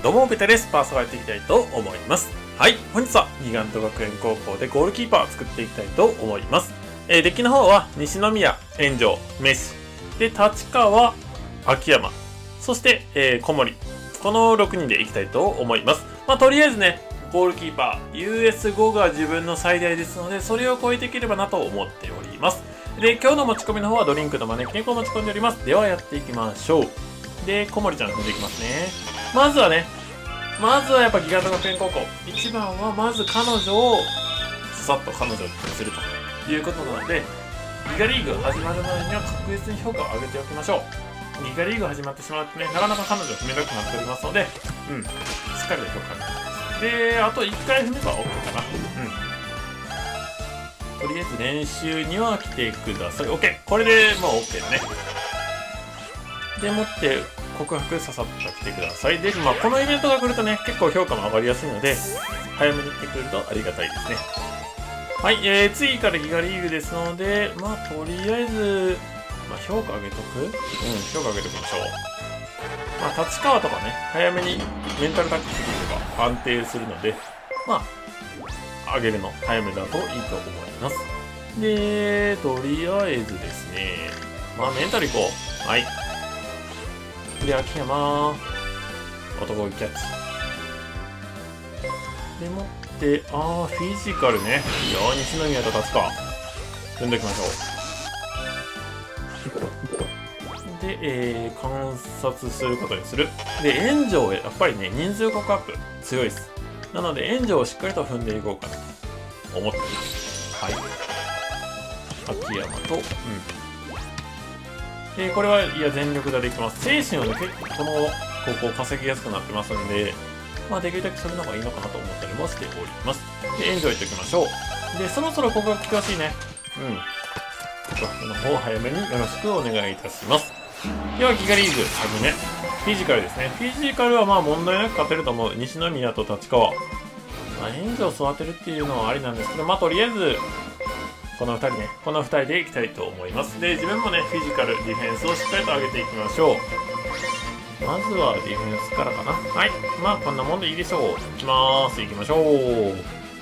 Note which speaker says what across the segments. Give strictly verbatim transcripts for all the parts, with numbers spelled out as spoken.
Speaker 1: どうもベタです。パーソナリティいきたいと思います。はい、本日はギガント学園高校でゴールキーパーを作っていきたいと思います。えー、デッキの方は西宮、炎上、メッシ、で、立川、秋山、そして、えー、小森。このろくにんでいきたいと思います。まあ、とりあえずね、ゴールキーパー、ユーエスご が自分の最大ですので、それを超えていければなと思っております。で、今日の持ち込みの方はドリンクの招き猫を持ち込んでおります。ではやっていきましょう。で、小森ちゃん踏んでいきますね。まずはね、まずはやっぱギガント学園高校。一番はまず彼女を、ささっと彼女にするということなので、ギガリーグ始まる前には確実に評価を上げておきましょう。ギガリーグ始まってしまうとね、なかなか彼女を踏めなくなっておりますので、うん、しっかりと評価を上げておきます。で、あといっかい踏めば OK かな。うん。とりあえず練習には来てください。OK。これでもう OK だね。でもって告白ささっと来てください。で、まあこのイベントが来るとね、結構評価も上がりやすいので、早めに来てくれるとありがたいですね。はい、えー、次からギガリーグですので、まあとりあえず、まあ評価上げとく？うん、評価上げておきましょう。まあ立川とかね、早めにメンタルタックしてくれれば安定するので、まあ、上げるの早めだといいと思います。で、とりあえずですね、まあメンタルいこう。はい。で、秋山、男気キャッチ。でもって、あー、フィジカルね。いやー、西宮と立つか。踏んでおきましょう。で、えー、観察することにする。で、炎上、やっぱりね、人数国アップ強いです。なので、炎上をしっかりと踏んでいこうかなと思っております。はい。秋山と、うん。えー、これは、いや、全力でできます。精神をね、結構この高校稼ぎやすくなってますんで、まあ、できるだけそれの方がいいのかなと思ったりもしております。で、エンジョイしておきましょう。で、そろそろ告白来てほしいね。うん。告白の方、早めによろしくお願いいたします。では、ギガリーグ、はじめ。フィジカルですね。フィジカルはまあ問題なく勝てると思う。西宮と立川。まあ、エンジョイを育てるっていうのはありなんですけど、まあ、とりあえず、このふたりね、このふたりでいきたいと思います。で、自分もね、フィジカル、ディフェンスをしっかりと上げていきましょう。まずはディフェンスからかな。はい。まあ、こんなもんでいいでしょう。いきまーす。いきましょう。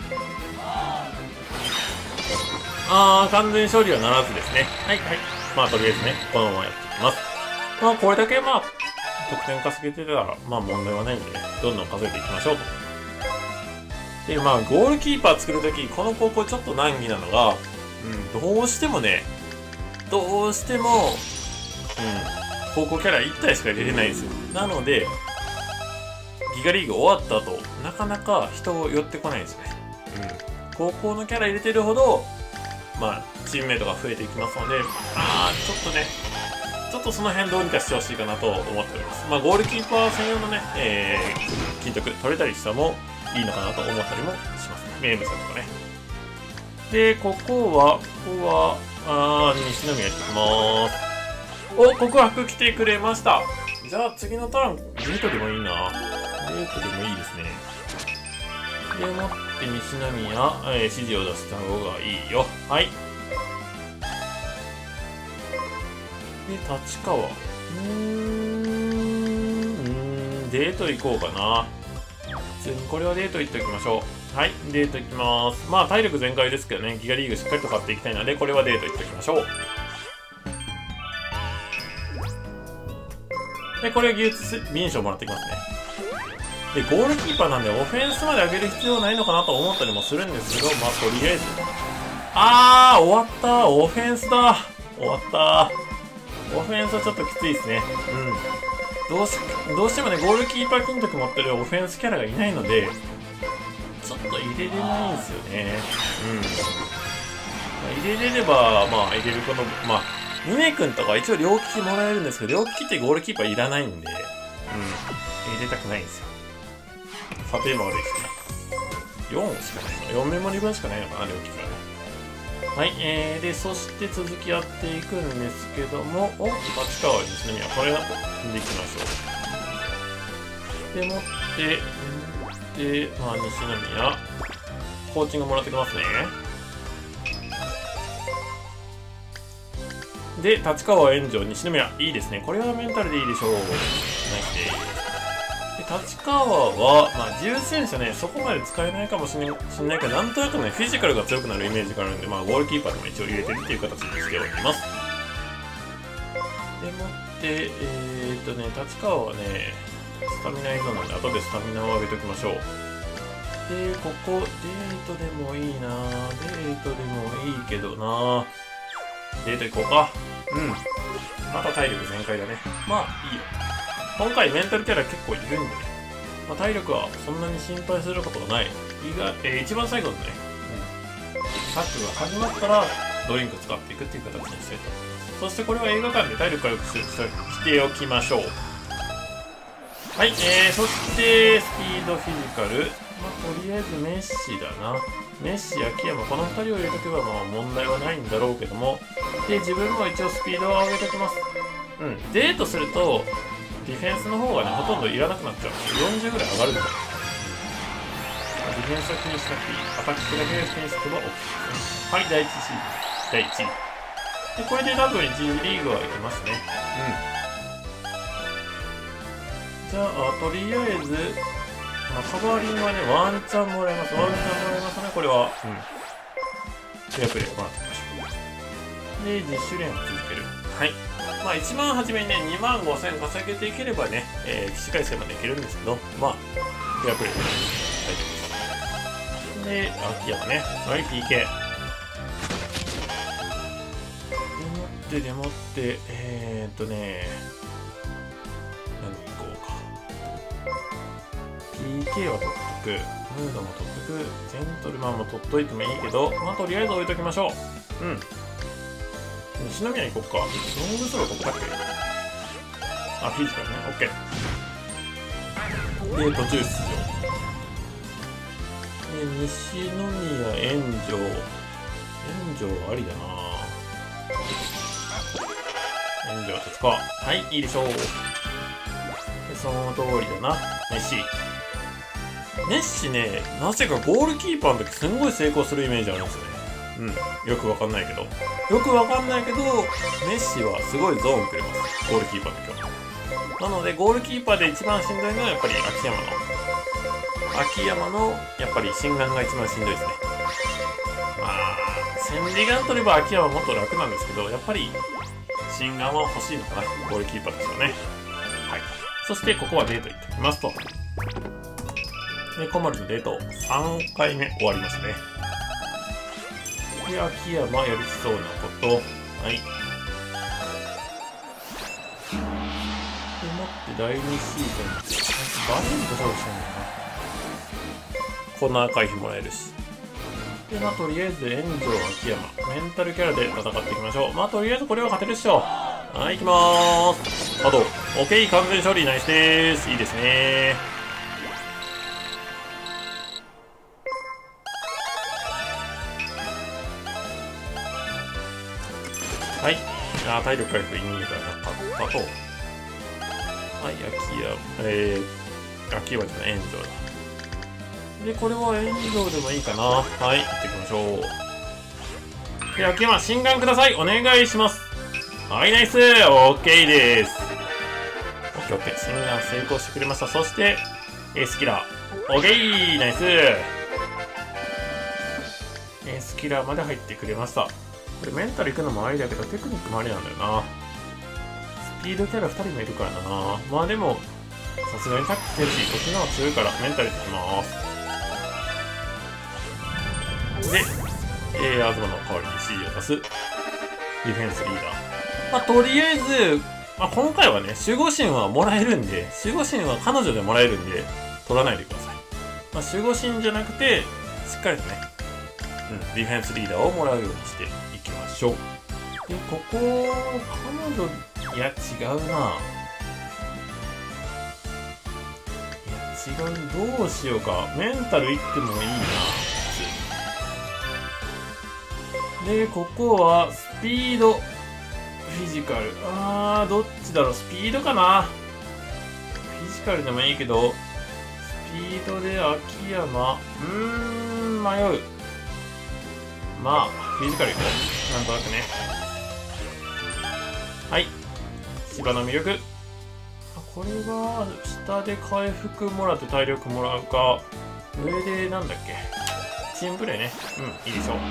Speaker 1: あー、完全勝利はならずですね。はい、はい。まあ、とりあえずね、このままやっていきます。まあ、これだけまあ、得点稼げてたら、まあ、問題はないんで、どんどん稼いでいきましょうと。で、まあ、ゴールキーパー作るとき、この高校ちょっと難儀なのが、うん、どうしてもね、どうしても、うん、高校キャラいち体しか入れれないんですよ。なので、ギガリーグ終わった後、なかなか人寄ってこないんですよね。うん。高校のキャラ入れてるほど、まあ、チームメイトが増えていきますので、あー、ちょっとね、ちょっとその辺どうにかしてほしいかなと思っております。まあ、ゴールキーパー専用のね、えー、金徳取れたりしたもいいのかなと思ったりもしますね。名物とかね。で、ここは、ここは、あー、西宮行ってきまーす。お、告白来てくれました。じゃあ次のターン、デートでもいいな。デートでもいいですね。でもって西宮、えー、指示を出した方がいいよ。はい。で、立川。うーん、うーん、デート行こうかな。普通にこれはデート行っておきましょう。はい、デート行きます。まあ体力全開ですけどね、ギガリーグしっかりと勝っていきたいので、これはデート行っておきましょう。で、これは技術敏捷をもらってきますね。で、ゴールキーパーなんでオフェンスまで上げる必要ないのかなと思ったりもするんですけど、まあとりあえず。あー、終わったー。オフェンスだ。終わったー。オフェンスはちょっときついですね。うん。どうし、どうしてもね、ゴールキーパー金徳持ってるオフェンスキャラがいないので、ちょっと入れれないんですよね。うん。まあ、入れれれば、まあ入れることも、まあ、ミネ君とか一応両利きもらえるんですけど、両利きってゴールキーパーいらないんで、うん。入れたくないんですよ。査定も悪いしな。よんしかないの。よんメモリ分しかないのかな、両利きがね。はい、えー、で、そして続きやっていくんですけども、お、立川西宮、これを踏んでいきましょう。でもって、で、まあ、西宮、コーチングもらってきますね。で、立川炎上、西宮、いいですね。これはメンタルでいいでしょう。ナイスでーす。 立川は、まあ、重戦車ね、そこまで使えないかもしれないけど、なんとなくね、フィジカルが強くなるイメージがあるんで、まあ、ゴールキーパーでも一応入れてるっていう形にしております。でもって、えー、っとね、立川はね、スタミナ依存なんで、後でスタミナを上げておきましょう。で、ここ、デートでもいいなデートでもいいけどなデート行こうか。うん。また体力全開だね。まあ、いいよ。今回メンタルキャラ結構いるんでね。まあ、体力はそんなに心配することがない。意外、えー、一番最後のね、うん。サックが始まったら、ドリンク使っていくっていう形にしたいと思います。そしてこれは映画館で体力回復しておきましょう。はい、えー、そして、スピード、フィジカル。まあ、とりあえずメッシだな。メッシ、秋山、このふたりを入れとけばまあ問題はないんだろうけども。で、自分も一応スピードを上げておきます。うん、デートすると、ディフェンスの方がね、ほとんどいらなくなっちゃう。よんじゅうぐらい上がるんだよ。ディフェンスは気にしなくていい。アタックだけ気にすれば OK ですね。はい、だいいちシード。だいいちい。で、これで多分いちリーグはいけますね。うん。じゃあ、とりあえず、まあ、カバーリングはね、ワンチャンもらえます。ワンチャンもらえますね、これは。うん。契約でもらってみましょう。で、実習練を続ける。はい。まあ、一番初めにね、にまんごせん稼げていければね、えー、起死回生までいけるんですけど、まあ、契約で大丈夫です。で、秋山ね。はい、ピーケー。でもって、でもって、えーっとね、何行こうか。ピーケー は取っとく。ムードも取っとく。ジェントルマンも取っといてもいいけど、まあ、とりあえず置いときましょう。うん。西宮行こうか。ロングスローここだっけあ、フィジカルね。オッケー。で、途中出場。で、西宮、炎上。炎上ありだな炎上、鉄川。はい、いいでしょう。で、その通りだな。メッシ。メッシね、なぜかゴールキーパーの時すんごい成功するイメージあるんですよね。うん。よくわかんないけど。よくわかんないけど、メッシはすごいゾーンくれます。ゴールキーパーの時は。なので、ゴールキーパーで一番しんどいのはやっぱり秋山の。秋山の、やっぱり心眼が一番しんどいですね。まあ、千里眼取れば秋山はもっと楽なんですけど、やっぱり、心眼は欲しいのかな。ゴールキーパーですよね。はい。そして、ここはデート行ってきますと。で、コマルのデートさんかいめ終わりましたね。で、秋山やりそうなこと。はい。でもってだいにシーズン。バレンと勝負したんだよな。こんな赤い日もらえるし。で、まあ、とりあえず、炎上、秋山。メンタルキャラで戦っていきましょう。まあ、とりあえずこれは勝てるっしょ。はい、行きまーす。あと、OK、完全勝利、ナイスでーす。いいですねー。はい。あー、体力回復いいんじゃなかったと。はい、秋山、えー、秋山じゃない、炎上だ。で、これは炎上でもいいかな。はい、行ってきましょう。で、秋山、心眼ください。お願いします。はい、ナイス。オッケーです。オッケーオッケー。心眼成功してくれました。そして、エースキラー。オッケーナイス。エースキラーまで入ってくれました。これメンタルいくのもありだけど、テクニックもありなんだよな。スピードキャラふたりもいるからな。まあでも、さすがにタックしてるし、こっちの方が強いからメンタルいってきます。で、えー、東の代わりに シー を出す。ディフェンスリーダー。まあとりあえず、まあ今回はね、守護神はもらえるんで、守護神は彼女でもらえるんで、取らないでください。まあ守護神じゃなくて、しっかりとね、うん、ディフェンスリーダーをもらうようにしていきましょう。で、ここ、彼女、いや、違うな。いや、違う、どうしようか。メンタルいってもいいな。で、ここは、スピード、フィジカル。あー、どっちだろう。スピードかな。フィジカルでもいいけど、スピードで秋山。うーん、迷う。まあ、フィジカルいこう。なんとなくね。はい。芝の魅力。 これは下で回復もらって体力もらうか、上でなんだっけ、チームプレイね。うん、いいでしょう。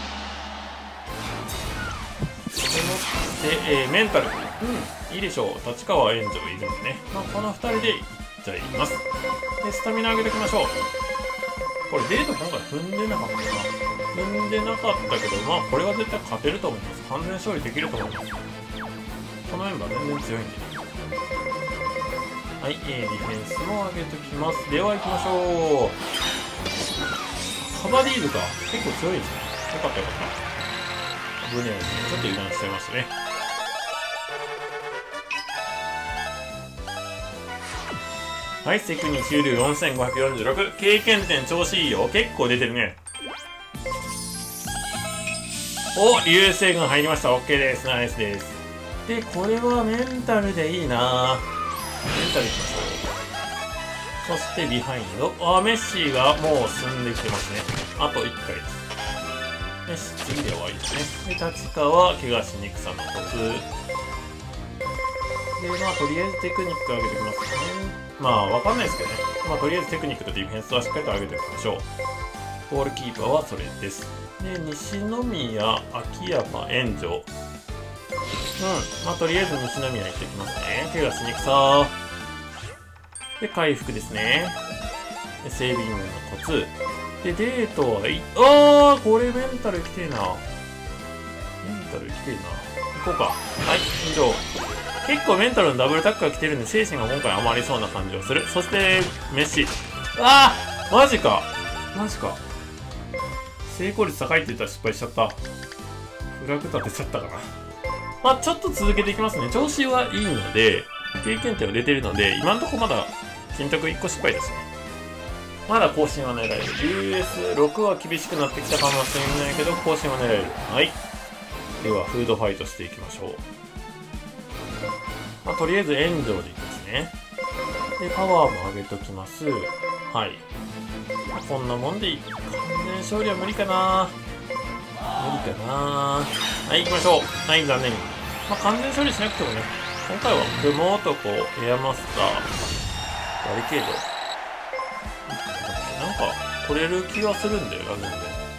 Speaker 1: でもって、えー、メンタル、うん、いいでしょう。立川炎上いるんでね、まあ、このふたりでいっちゃいます。でスタミナ上げておきましょう。これデート今回踏んでなかったかな、踏んでなかったけど、まあこれは絶対勝てると思います。完全勝利できると思います。このメンバー全然強いんでね。はい、えー、ディフェンスも上げておきます。では行きましょう。カバディーズか、結構強いですね。よかったよかった。危ねえですね。ちょっと油断しちゃいましたね。はい、セクに終了よんせんごひゃくよんじゅうろく。経験点調子いいよ。結構出てるね。お、流星群入りました。OK です。ナイスです。で、これはメンタルでいいな。メンタルいきましょう。そしてビハインド。あ、メッシーがもう進んできてますね。あといっかいです。よし、次で終わりですね。で、立川、怪我しにくさのコツ。で、まあ、とりあえずテクニック上げておきますね。まあ、わかんないですけどね。まあ、とりあえずテクニックとディフェンスはしっかりと上げておきましょう。ゴールキーパーはそれです。で、西宮、秋山、炎上。うん。まあ、とりあえず西宮行ってきますね。怪我しにくさ。で、回復ですね。で、セービングのコツ。で、デートはい、あー、これメンタルきてえな。メンタルきてえな。行こうか。はい、以上。結構メンタルのダブルタックが来てるんで、精神が今回余りそうな感じをする。そして、メッシ。あー、マジか。マジか。成功率高いって言ったら失敗しちゃった。フラグ立てちゃったかな。まあちょっと続けていきますね。調子はいいので、経験点は出てるので、今のところまだ金徳いっこ失敗ですね。まだ更新は狙える。ユーエスろく は厳しくなってきたかもしれないけど、更新は狙える。はい。では、フードファイトしていきましょう。まあ、とりあえず炎上でいきますね。で、パワーも上げときます。はい。こんなもんでいい。完全勝利は無理かな。無理かな。はい、行きましょう。はい、残念。まあ、完全勝利しなくてもね、今回は雲男、エアマスター、バリケード。なんか、取れる気がするんだよな、全然。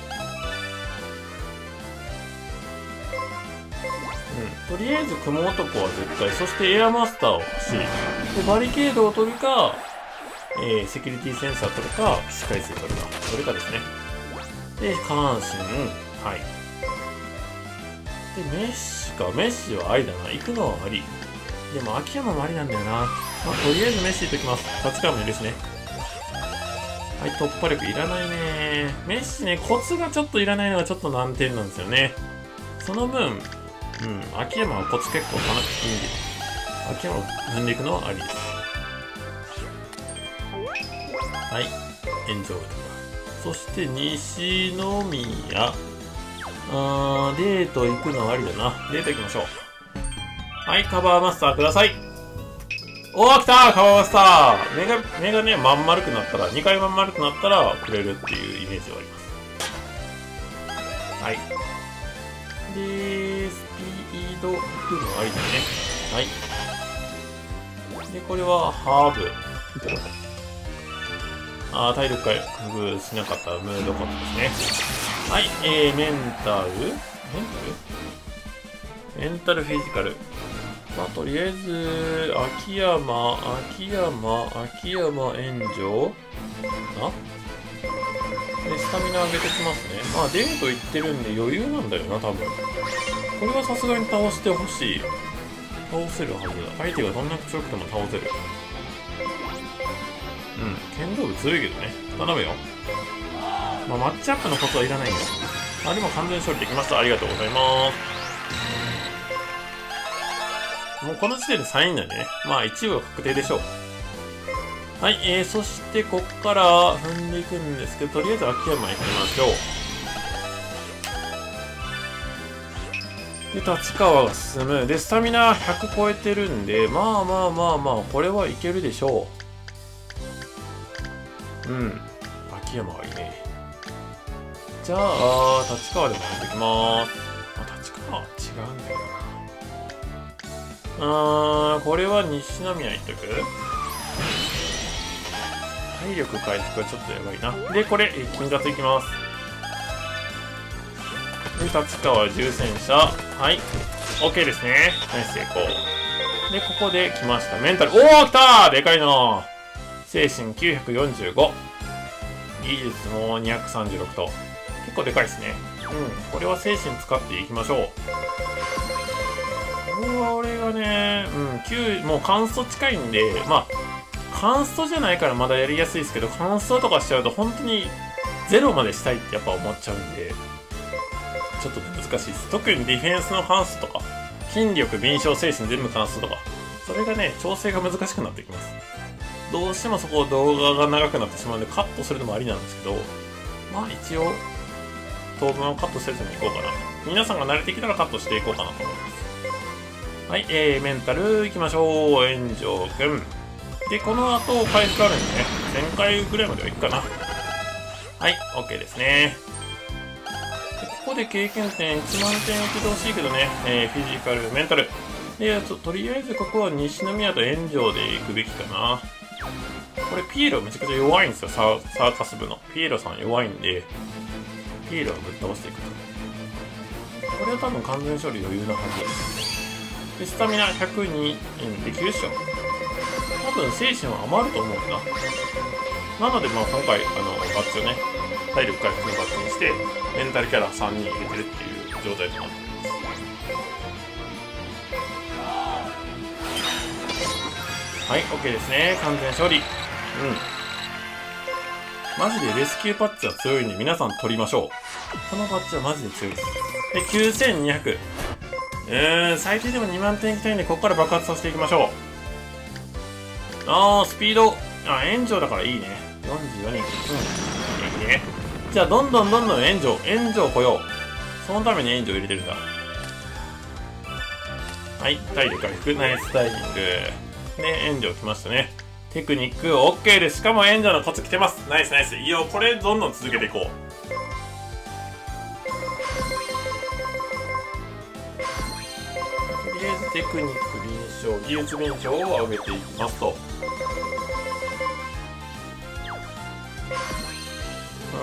Speaker 1: うん。とりあえず雲男は絶対、そしてエアマスターを欲しい。で、バリケードを取るか、えー、セキュリティセンサー取るか、起死回生取るか。どれかですね。で、下半身。はい。で、メッシか。メッシはありだな。行くのはあり。でも、秋山もありなんだよな。まあ、とりあえずメッシいっときます。立川もいるしね。はい、突破力いらないね。メッシね、コツがちょっといらないのがちょっと難点なんですよね。その分、うん、秋山はコツ結構かなくていいんで、秋山を踏んでいくのはありです。はい、炎上。そして西宮。あー、デート行くのありだな。デート行きましょう。はい、カバーマスターください。おー、来たー、カバーマスター。目が、目がね、まん丸くなったら、にかいまん丸くなったらくれるっていうイメージはあります。はい。で、スピード行くのありだね。はい。で、これはハーブ。あー、体力回復しなかったムードコットですね。はい、えー、メンタルメンタルメンタルフィジカル。まあ、とりあえず、秋山、秋山、秋山炎上なで、スタミナ上げてきますね。まあ、デート行ってるんで余裕なんだよな、多分。これはさすがに倒してほしい。倒せるはずだ。相手がどんなに強くても倒せる。うん、剣道部強いけどね。頼むよ。まあ、マッチアップのコツはいらないんだよ。あ、でも完全勝利できました。ありがとうございます。もうこの時点でさんいなんでね。まあいちいは確定でしょう。はい、えー、そしてこっから踏んでいくんですけど、とりあえず秋山行きましょう。で、立川が進む。で、スタミナひゃく超えてるんで、まあまあまあまあ、これはいけるでしょう。うん。秋山はいいね。じゃあ、立川でもやっていきます。あ、立川は違うんだよな。 ーん、これは西宮いっとく。体力回復はちょっとやばいな。で、これ、金額いきます。で、立川重戦車。はい。OK ですね。ナイス成功。で、ここで来ました。メンタル。おー、来たーでかいな。精神きゅうひゃくよんじゅうご。技術もにひゃくさんじゅうろくと。結構でかいですね。うん。これは精神使っていきましょう。これは俺がね、うん、きゅう、もうカンスト近いんで、まあ、カンストじゃないからまだやりやすいですけど、カンストとかしちゃうと本当にゼロまでしたいってやっぱ思っちゃうんで、ちょっと難しいです。特にディフェンスのカンストとか、筋力、敏捷、精神全部カンストとか、それがね、調整が難しくなってきます。どうしてもそこ動画が長くなってしまうので、カットするのもありなんですけど、まあ一応、当分はカットせずにいこうかな。皆さんが慣れてきたらカットしていこうかなと思います。はい、えー、メンタルいきましょう。炎上くん。で、この後、回復あるんでね、せんかいぐらいまではいくかな。はい、OK ですね。でここで経験点いちまんてん受けてほしいけどね、えー、フィジカル、メンタル。で、と、とりあえずここは西宮と炎上で行くべきかな。これピエロめちゃくちゃ弱いんですよ、サー、サーカス部の。ピエロさん弱いんで、ピエロをぶっ倒していくと。これは多分完全処理余裕なはず。で、スタミナひゃくにできるっしょ。多分精神は余ると思うんだ。なので、まあ今回、あの、バッジをね、体力回復のバッジにして、メンタルキャラさんにん入れてるっていう状態となっています。はい、OK ですね。完全勝利。うん。マジでレスキューパッチは強いんで、皆さん取りましょう。このパッチはマジで強いです。で、きゅうせんにひゃく。うーん、最低でもにまんてんいきたいんで、ここから爆発させていきましょう。あー、スピード。あ、炎上だからいいね。よんじゅうよにん。うん。いいね。じゃあ、どんどんどんどん炎上。炎上来よう。そのために炎上入れてるんだ。はい、体力回復。ナイスタイミング。で、炎上来ましたね。テクニック OK です。しかも炎上のコツ来てます。ナイスナイス。いいよ、これどんどん続けていこう。とりあえずテクニック、臨床、技術臨床を上げていきますと。うん。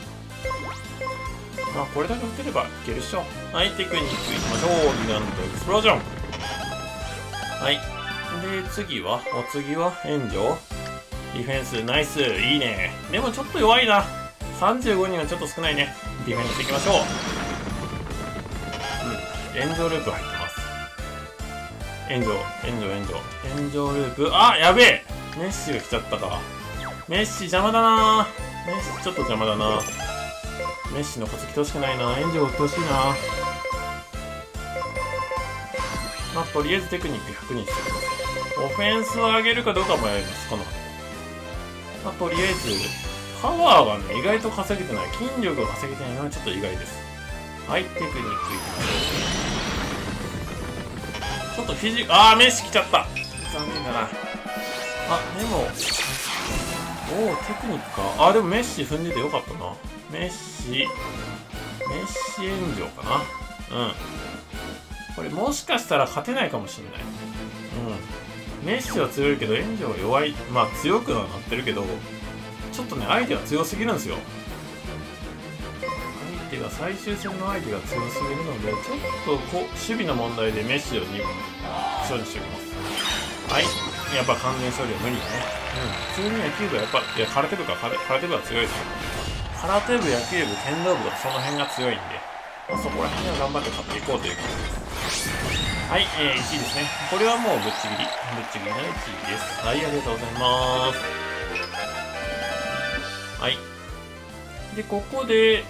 Speaker 1: まあ、これだけ打てればいけるっしょ。はい、テクニックいきましょう。ギガントエクスプロージョン。はい。で、次は、お次は、炎上。ディフェンス、ナイス、いいね。でもちょっと弱いな。さんじゅうごにんはちょっと少ないね。ディフェンスいきましょう。うん。炎上ループ入ってます。炎上、炎上、炎上。炎上ループ、あ、やべえメッシが来ちゃったか。メッシ邪魔だな。メッシちょっと邪魔だな。メッシのコツ来てほしくないな。炎上来てほしいな。まあ、とりあえずテクニックひゃくにしてください。オフェンスを上げるかどうか迷います、この。まあ、とりあえず、パワーがね、意外と稼げてない。筋力が稼げてないのはちょっと意外です。はい、テクニックいきましょう。ちょっとフィジあー、メッシ来ちゃった。残念だな。あ、でも、おお、テクニックか。あ、でもメッシ踏んでてよかったな。メッシ、メッシ炎上かな。うん。これもしかしたら勝てないかもしれない。うん。メッシは強いけど、炎上は弱い。まあ強くはなってるけど、ちょっとね、相手が強すぎるんですよ。相手が、最終戦の相手が強すぎるので、ちょっとこ守備の問題でメッシをに勝利しておきます。はい。やっぱ完全勝利は無理だね。うん。普通に野球部はやっぱ、いや、空手部か、空手部は強いですよ。空手部、野球部、剣道部とかその辺が強いんで、まあ、そこら辺は頑張って勝っていこうという感じです。はい、えー、いちいですね。これはもうぶっちぎり。ぶっちぎりのいちいです。はい、ありがとうございます。はい。で、ここで、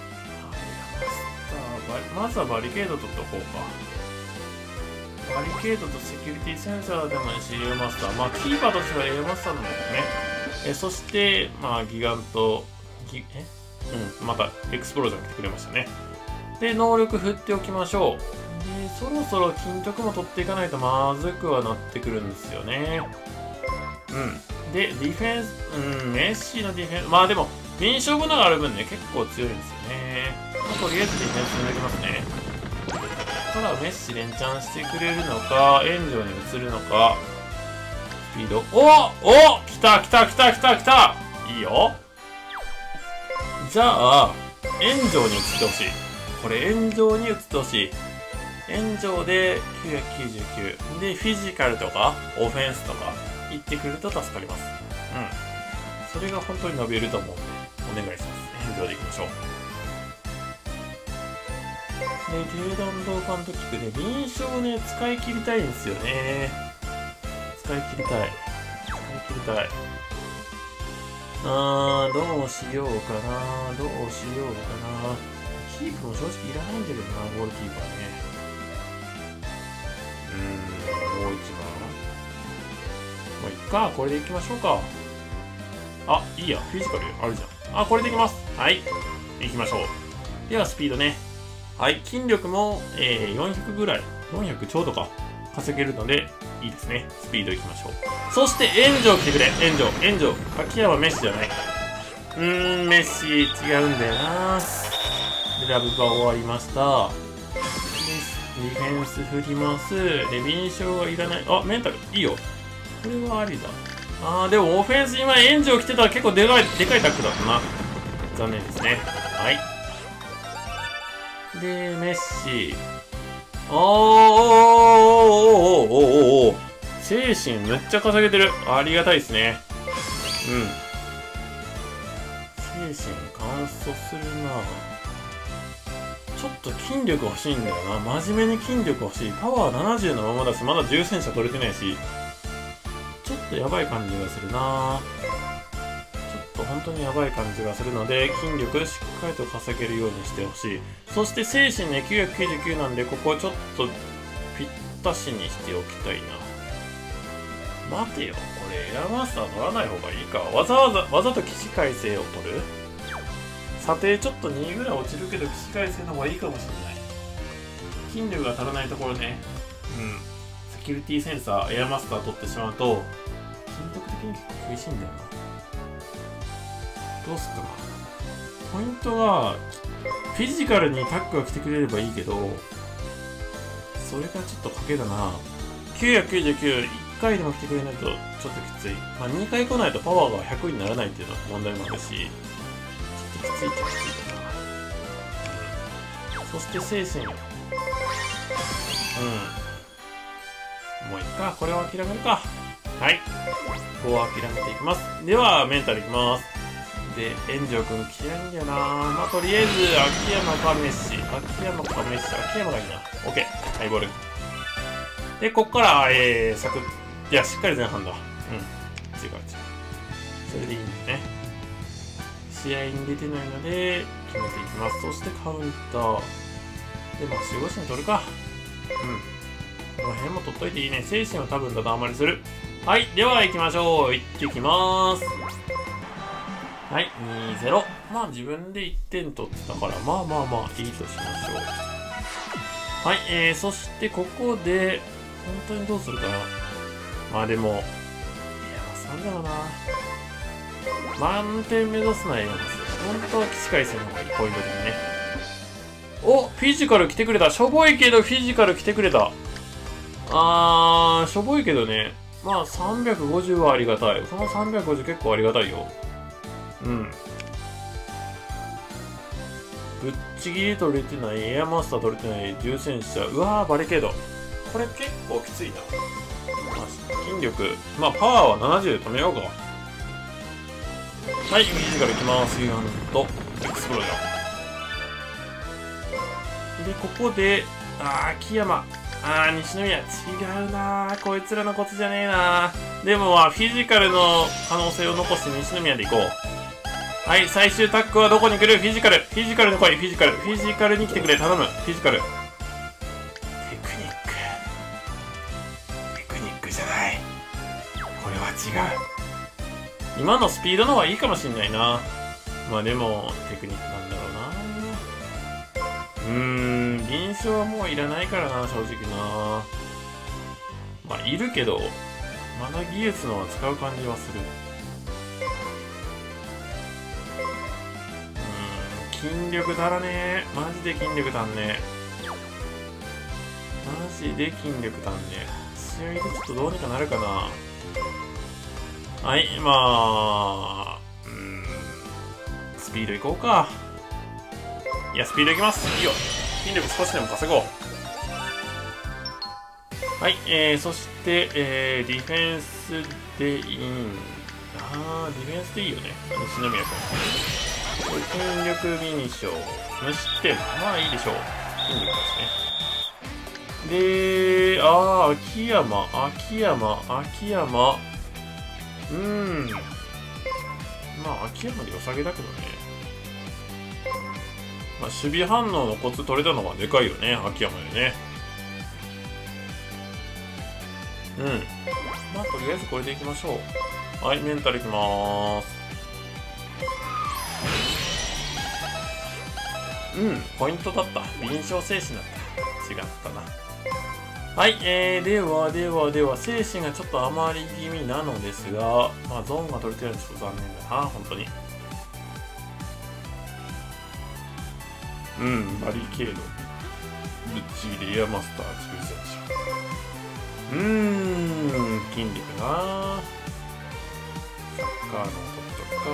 Speaker 1: まずはバリケード取っとこうか。バリケードとセキュリティセンサーでもいいし、エアマスター。まあ、キーパーとしてはエアマスターなんだけどね。え、そして、まあ、ギガント、ギ、えうん、また、エクスプロージョン来てくれましたね。で、能力振っておきましょう。で、そろそろ金徳も取っていかないとまずくはなってくるんですよね。うん。で、ディフェンス、うん、メッシのディフェンス、まあでも、臨床物がある分ね、結構強いんですよね。まあ、とりあえずディフェンスになりますね。 からメッシ連チャンしてくれるのか、援助に移るのか、スピード。おお来た来た来た来た来たいいよ。じゃあ、援助に移ってほしい。これ援助に移ってほしい。援助できゅうひゃくきゅうじゅうきゅう。で、フィジカルとか、オフェンスとか、言ってくれると助かります。うん。それが本当に伸びると思うんで、お願いします。援助でいきましょう。で、低弾道パントキックで、臨床をね、使い切りたいんですよね。使い切りたい。使い切りたい。あー、どうしようかな。どうしようかな。キープも正直いらないんだけどな、ゴールキーパーね。うーん、もう一番。まあ、いっか。これでいきましょうか。あ、いいや。フィジカルあるじゃん。あ、これでいきます。はい。いきましょう。では、スピードね。はい。筋力も、えー、よんひゃくぐらい。よんひゃくちょうどか。稼げるので、いいですね。スピードいきましょう。そして、援助来てくれ。援助。援助。秋山メッシじゃない。うーん、メッシ、違うんだよな。で、ラブバ終わりました。ディフェンス振ります。で、敏捷がいらない。あ、メンタル。いいよ。これはありだ。あー、でもオフェンス今援助来てたら結構でかい、でかいタックだったな。残念ですね。はい。で、メッシ。あー、おーおーおーおーおーおー精神めっちゃ稼げてる。ありがたいですね。うん。精神乾燥するな。ちょっと筋力欲しいんだよな。真面目に筋力欲しい。パワーななじゅうのままだし、まだ重戦車取れてないし、ちょっとやばい感じがするな。ちょっと本当にやばい感じがするので、筋力しっかりと稼げるようにしてほしい。そして精神ね、きゅうひゃくきゅうじゅうきゅうなんで、ここはちょっとぴったしにしておきたいな。待てよ、これエアマスター乗らない方がいいか。わざわざ、わざと起死回生を取る。査定ちょっとにぐらい落ちるけど、起死回生の方がいいかもしれない。筋力が足らないところね。うん。セキュリティセンサー、エアマスター取ってしまうと、金属的に結構厳しいんだよな。どうすっかな。ポイントが、フィジカルにタックが来てくれればいいけど、それがちょっと賭けだな。きゅうひゃくきゅうじゅうきゅう、いっかいでも来てくれないとちょっときつい。まあにかい来ないとパワーがひゃくにならないっていうのは問題もあるし、ちょっときついっちゃきついかな。そして精神。うん。もういっか。これは諦めるか。はい。ここは諦めていきます。では、メンタルいきます。で、炎上くん嫌いんだよな。まあ、とりあえず、秋山かメッシ。秋山かメッシ。秋山がいいな。オッケー。ハイボール。で、こっから、えー、サクッ。いや、しっかり前半だ。うん。違う違う。それでいいんだよね。試合に出てないので、決めていきます。そしてカウンター。で、まあ、守護神取るか。うん。この辺も取っといていいね。精神は多分だだ余りする。はい。では、行きましょう。行ってきまーす。はい。にたいゼロ。まあ、自分でいってん取ってたから、まあまあまあ、いいとしましょう。はい。えー、そして、ここで、本当にどうするかな。まあでも、いや、まあさんだろうな。満点目指すならやります。本当は起死回生の方がいい、ポイント的にね。お、フィジカル来てくれた。しょぼいけどフィジカル来てくれた。あー、しょぼいけどね。まあさんびゃくごじゅうはありがたい。そのさんびゃくごじゅう結構ありがたいよ。うん。ぶっちぎり取れてない、エアマスター取れてない、重戦車。うわー、バリケード。これ結構きついな。まあ、筋力。まあパワーはななじゅうで止めようか。はい、フィジカルいきます。ユーアンとエクスプロージョン。で、ここで、あー、秋山。あー、西宮。違うなー。こいつらのコツじゃねえなー。でもまあ、フィジカルの可能性を残して西宮でいこう。はい、最終タックはどこに来る？フィジカル。フィジカルの来い。フィジカル。フィジカルに来てくれ。頼む。フィジカル。テクニック。テクニックじゃない。これは違う。今のスピードの方がいいかもしんないな。まあでも、テクニックなんだろうな。うーん、臨床はもういらないからな、正直な。まあ、いるけど、まだ技術のは使う感じはする。うーん、筋力足らねえ。マジで筋力足んねえ。 ジで筋力だね。試合でちょっとどうにかなるかな。はい、まあ、うーん、スピードいこうか。いや、スピードいきます。いいよ。筋力少しでも稼ごう。はい、えー、そして、えー、ディフェンスでいいんだ。あー、ディフェンスでいいよね。西宮君。筋力ミニショー。無失点。まあいいでしょう。筋力ですね。で、あー、秋山、秋山、秋山。うーん。まあ、秋山で良さげだけどね。まあ、守備反応のコツ取れたのはでかいよね、秋山でね。うん。まあ、とりあえずこれでいきましょう。はい、メンタルいきまーす。うん、ポイントだった。臨床精神だった。違ったな。はい、えー、ではではでは、精神がちょっと余り気味なのですが、まあ、ゾーンが取れてるのはちょっと残念だな、本当に。うん、バリケード。ぶっちぎりエアマスターじゅう選手。うーん、筋力な。サッカーの特徴か。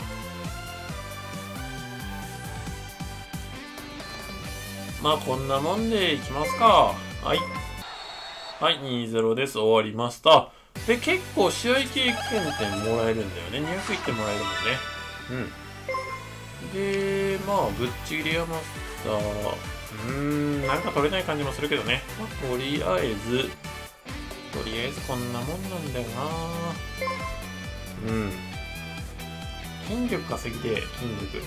Speaker 1: まあ、こんなもんでいきますか。はい。はい、にたいゼロ です。終わりました。で、結構試合経験点もらえるんだよね。にひゃくいってもらえるもんね。うん。で、まあ、ぶっちぎりエアマスター。うーん、なんか取れない感じもするけどね。まあ、とりあえず、とりあえずこんなもんなんだよな。うん。筋力稼ぎて、筋力。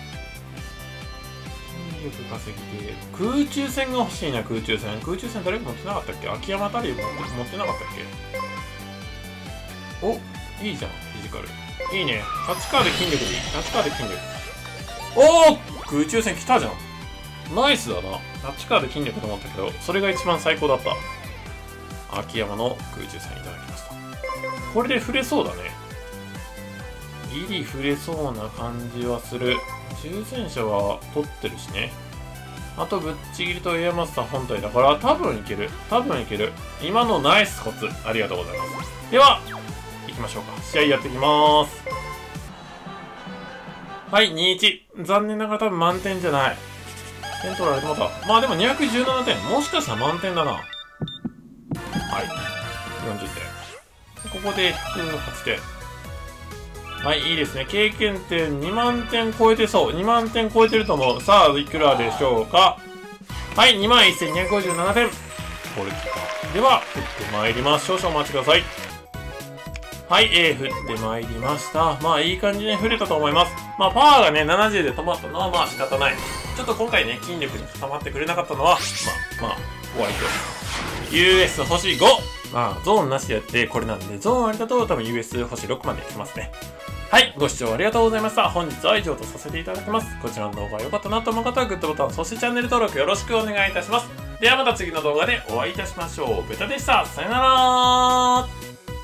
Speaker 1: 筋力稼ぎて、空中戦が欲しいな、空中戦。空中戦誰か持ってなかったっけ？秋山タリー持ってなかったっけ？お、いいじゃん、フィジカル。いいね。タッチカーで筋力でいい。タッチカーで筋力。おー！空中戦来たじゃん。ナイスだな。タッチカーで筋力と思ったけど、それが一番最高だった。秋山の空中戦いただきました。これで触れそうだね。ギリ触れそうな感じはする。重戦車は取ってるしね。あとぶっちぎりとエアマスター本体だから多分いける。多分いける。今のナイスコツ。ありがとうございます。では、行きましょうか。試合やっていきまーす。はい、にたいいち。残念ながら多分満点じゃない。点取られてもた。まあでもにひゃくじゅうななてん。もしかしたら満点だな。はい。よんじゅってん。ここでひゃくはちてん。はい、いいですね。経験点にまんてん超えてそう。にまんてん超えてると思う。さあ、いくらでしょうか。はい、にまんせんにひゃくごじゅうななてん。これか。では、振ってまいります。少々お待ちください。はい、えー、振ってまいりました。まあ、いい感じに振れたと思います。まあ、パワーがね、ななじゅうで止まったのは、まあ、仕方ない。ちょっと今回ね、筋力に固まってくれなかったのは、まあ、まあ、終わりと。ユーエス 星ご。まあ、ゾーンなしでやってこれなんで、ゾーンありだと多分 ユーエス 星ろくまでいきますね。はい、ご視聴ありがとうございました。本日は以上とさせていただきます。こちらの動画が良かったなと思う方はグッドボタン、そしてチャンネル登録よろしくお願いいたします。ではまた次の動画でお会いいたしましょう。ベタでした。さよなら。